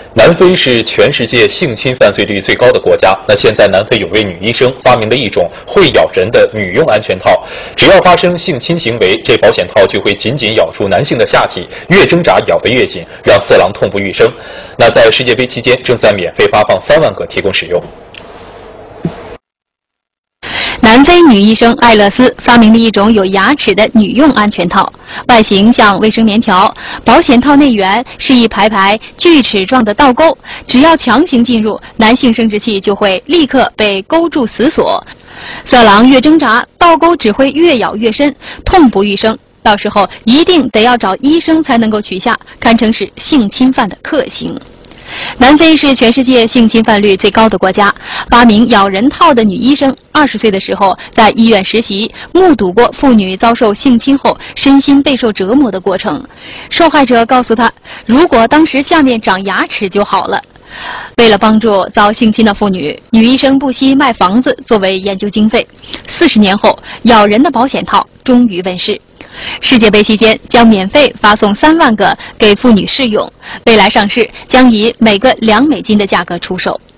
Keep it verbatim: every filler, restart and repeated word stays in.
南非是全世界性侵犯罪率最高的国家。那现在南非有位女医生发明了一种会咬人的女用安全套，只要发生性侵行为，这保险套就会紧紧咬住男性的下体，越挣扎咬得越紧，让色狼痛不欲生。那在世界杯期间，正在免费发放三万个提供使用。 南非女医生艾勒斯发明了一种有牙齿的女用安全套，外形像卫生棉条，保险套内缘是一排排锯齿状的倒钩，只要强行进入，男性生殖器就会立刻被勾住死锁，色狼越挣扎，倒钩只会越咬越深，痛不欲生。到时候一定得要找医生才能够取下，堪称是性侵犯的克星。南非是全世界性侵犯率最高的国家。发明咬人套的女医生，二十岁的时候在医院实习，目睹过妇女遭受性侵后身心备受折磨的过程。受害者告诉她，如果当时下面长牙齿就好了。为了帮助遭性侵的妇女，女医生不惜卖房子作为研究经费。四十年后，咬人的保险套终于问世。世界杯期间将免费发送三万个给妇女试用，未来上市将以每个两美金的价格出售。